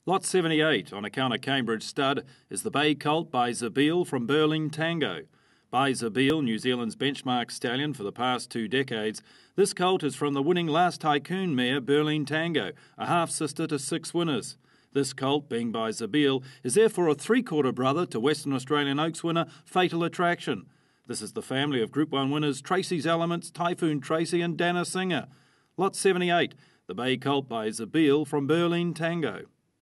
Lot 78 on account of Cambridge stud is the Bay Colt by Zabeel from Berlin Tango. By Zabeel, New Zealand's benchmark stallion for the past 2 decades, this colt is from the winning Last Tycoon mare Berlin Tango, a half-sister to 6 winners. This colt, being by Zabeel, is therefore a 3/4 brother to Western Australian Oaks winner Fatal Attraction. This is the family of Group 1 winners Tracy's Elements, Typhoon Tracy and Dana Singer. Lot 78, the Bay Colt by Zabeel from Berlin Tango.